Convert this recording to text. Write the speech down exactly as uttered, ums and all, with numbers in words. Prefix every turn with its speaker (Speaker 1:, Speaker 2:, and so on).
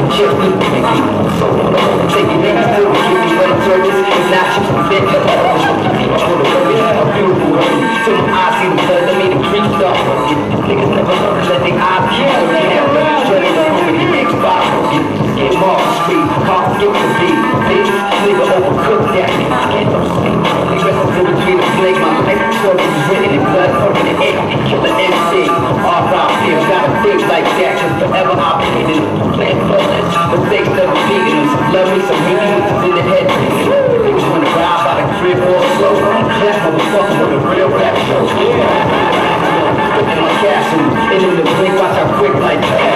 Speaker 1: just me. So, take your niggas to me, give me what it's worth. It's not just a bit, but all the people want to work it. A beautiful work. Till my eyes see the blood, I made it creep up. Niggas never learn, let their eyes kill. Straight up with the next bottle. Get off the street, call get the beat. Bitch, nigga overcooked that. I can't no sleep. Nigga rest until between the flake. My life story is written in blood, pouring in ink. Killer M C. All round here, gotta think like that. Cause forever I'll be hitting them. Playing flawless. Mistakes never beating them. Love me some meat, niggas in the head. Niggas wanna ride by the crib or slow. Clap motherfucker with a real rap show. Yeah. In my castle, and in the blink, watch how quick like that.